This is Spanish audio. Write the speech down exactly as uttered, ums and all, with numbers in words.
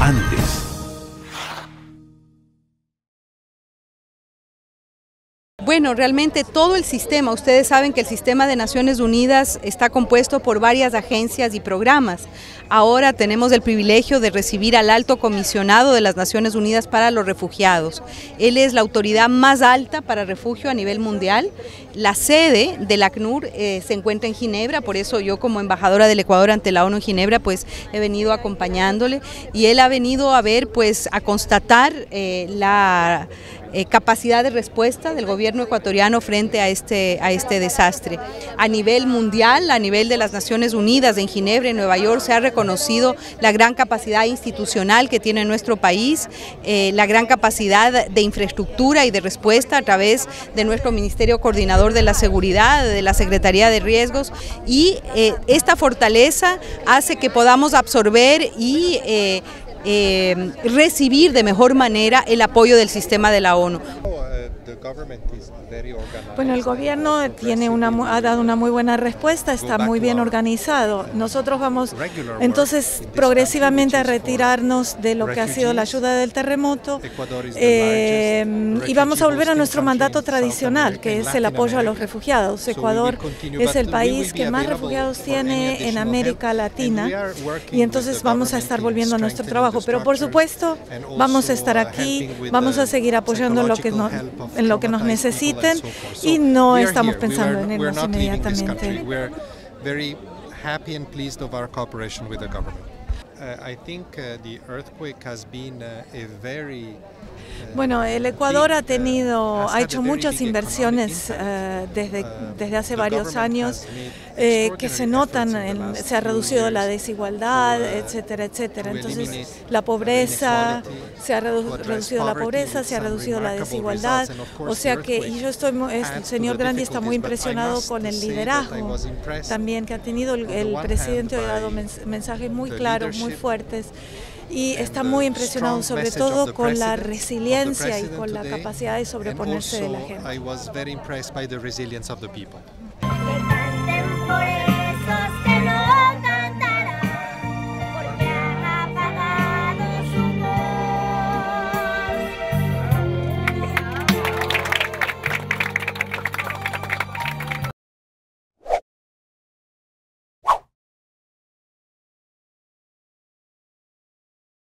antes. Bueno, realmente todo el sistema, ustedes saben que el sistema de Naciones Unidas está compuesto por varias agencias y programas. Ahora tenemos el privilegio de recibir al Alto Comisionado de las Naciones Unidas para los Refugiados. Él es la autoridad más alta para refugio a nivel mundial. La sede del ACNUR eh, se encuentra en Ginebra, por eso yo como embajadora del Ecuador ante la ONU en Ginebra pues he venido acompañándole y él ha venido a ver, pues a constatar eh, la Eh, capacidad de respuesta del gobierno ecuatoriano frente a este, a este desastre. A nivel mundial, a nivel de las Naciones Unidas, en Ginebra, en Nueva York, se ha reconocido la gran capacidad institucional que tiene nuestro país, eh, la gran capacidad de infraestructura y de respuesta a través de nuestro Ministerio Coordinador de la Seguridad, de la Secretaría de Riesgos, y eh, esta fortaleza hace que podamos absorber y eh, Eh, recibir de mejor manera el apoyo del sistema de la ONU. Bueno, el gobierno tiene una, ha dado una muy buena respuesta, está muy bien organizado. Nosotros vamos entonces progresivamente a retirarnos de lo que ha sido la ayuda del terremoto eh, y vamos a volver a nuestro mandato tradicional, que es el apoyo a los refugiados. Ecuador es el país que más refugiados tiene en América Latina y entonces vamos a estar volviendo a nuestro trabajo. Pero por supuesto vamos a estar aquí, vamos a seguir apoyando lo que no, en lo que nos necesiten y no estamos pensando en irnos inmediatamente. Bueno, el Ecuador ha tenido, ha hecho muchas inversiones uh, desde, desde hace varios años eh, que se notan, en, se ha reducido la desigualdad, etcétera, etcétera. Entonces, la pobreza, se ha redu reducido la pobreza, se ha reducido la desigualdad. O sea que, y yo estoy, el señor Grandi está muy impresionado con el liderazgo también que ha tenido el, el presidente, ha dado mens mensajes muy claros, muy fuertes. Y está muy impresionado sobre todo con la resiliencia y con la capacidad de sobreponerse de la gente.